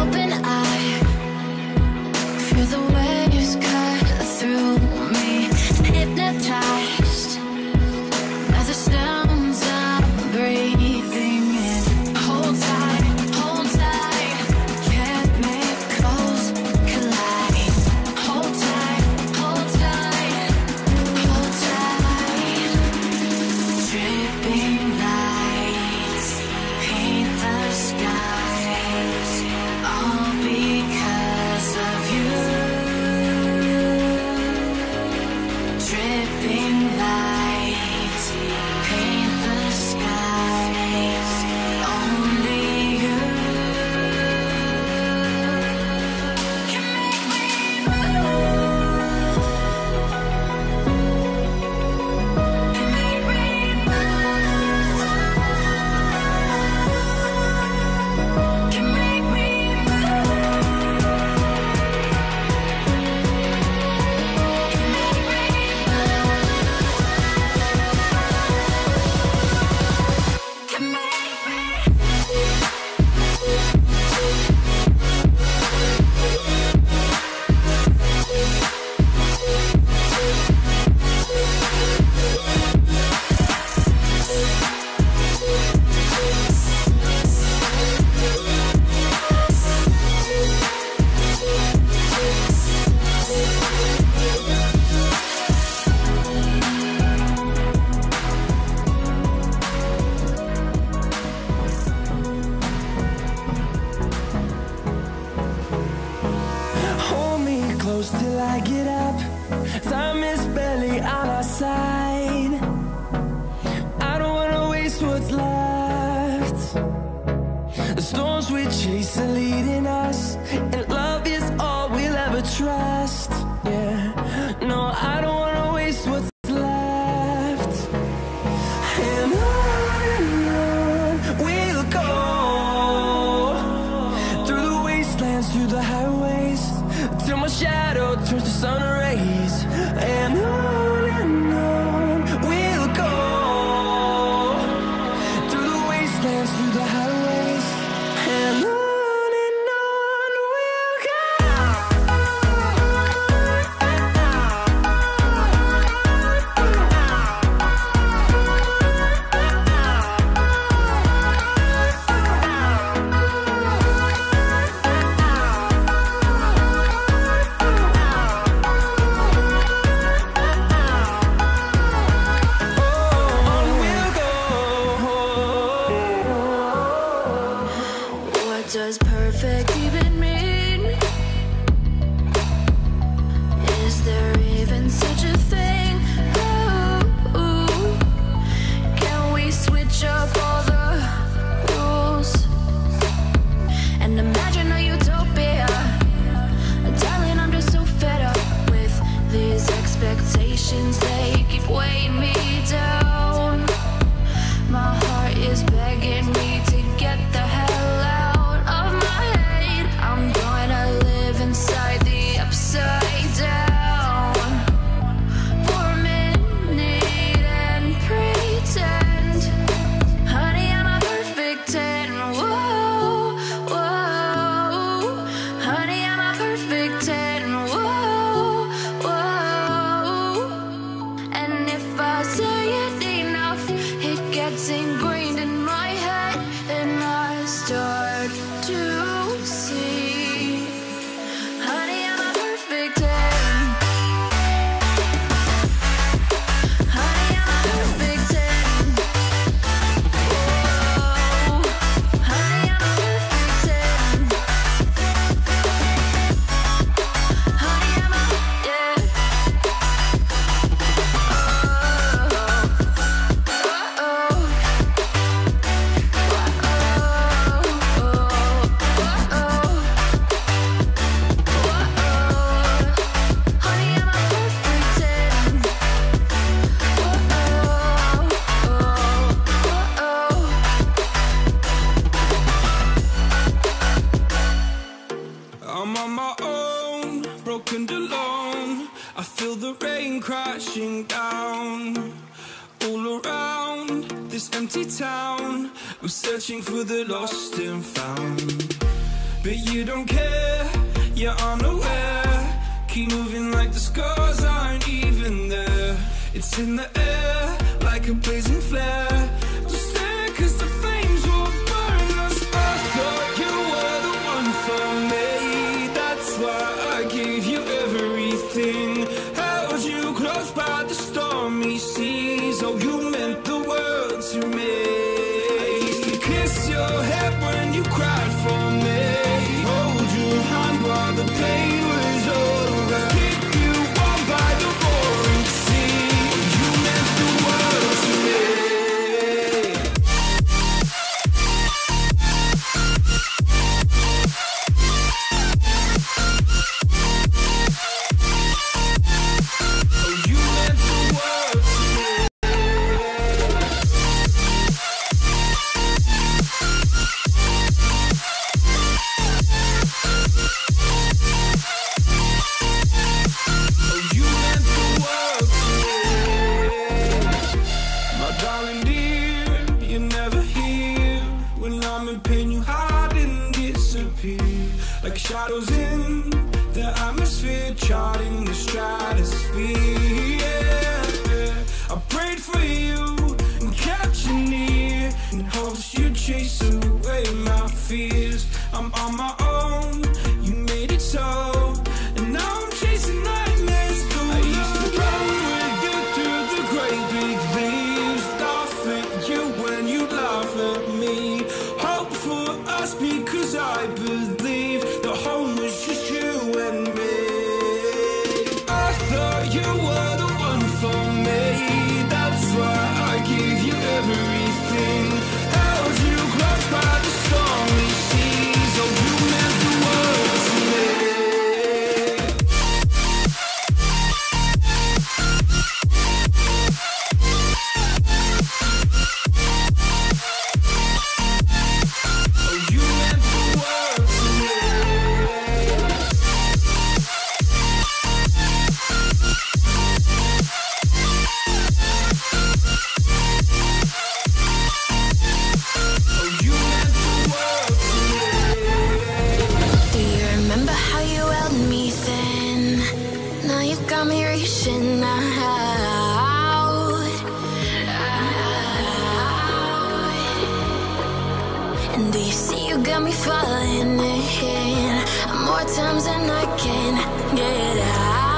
open eye, feel the waves cut through me, hypnotized by the sounds I'm breathing in. Hold tight, chemicals collide. Hold tight, hold tight, hold tight. Dripping lights paint the skies, all because of you. Dripping lights paint the skies, only you can make me move. Can make me move. Can make me Hold me close till I get up. Time is barely on our side. I don't wanna waste what's left. The storms we chase are leading us, and love is all we'll ever trust. Yeah, no, I don't wanna waste what's left. And on we'll go, through the wastelands, through the highways, till my shadow turns to sun rays. And on we'll go, through the wastelands, through the highways, and on we'll go. What does perfect even mean? Is there even such a thing? Ooh, can we switch up all the rules and imagine a utopia? Darling, I'm just so fed up with these expectations. They keep weighing me down. My heart is begging me to get the hell out of my head. I'm gonna live inside the upside down for a minute and pretend, honey, I'm a perfect 10. Whoa, whoa, honey, I'm a perfect 10. Whoa, whoa. And if I say it enough, it gets ingrained in my head, and I start to see, honey, I'm a perfect 10. Honey, I'm a perfect 10. Whoa, honey, I'm a perfect 10. Honey, I'm a, yeah. I'm on my own, broken and alone. I feel the rain crashing down all around this empty town. I'm searching for the lost and found. but you don't care, you're unaware. Keep moving like the scars aren't even there. It's in the air, like a blazing flare. Don't stare, cause the flames will burn us. I thought you were the one for me. That's why I gave you everything. Held you close by the stormy seas. Oh, you meant the world to me. I used to kiss your head when you cried for me. Hold your hand while the pain was over. Keep you warm by the roaring sea. You meant the world to me. Oh, you meant the world to me. Oh, you meant the world to me. My darling dear, you're never here. When I'm in pain, you hide and disappear. Like shadows in the atmosphere, charting the stratosphere. Yeah. I prayed for you and kept you near, in hopes you'd chase away my fears. I'm on my own, you made it so, and now I'm chasing nightmares too. I used to run with you through the great big leaves, laugh at you when you laugh at me. Hope for us because I believe the home was just you and me. I thought you were the one for me. That's why I gave you everything. Held you close by the stormy seas. Oh, you meant the world to me. Oh, you meant the world to me. Oh, you meant the world to me. Do you remember how you held me then? Now you got me reaching out. And do you see you got me falling in more times than I can get out?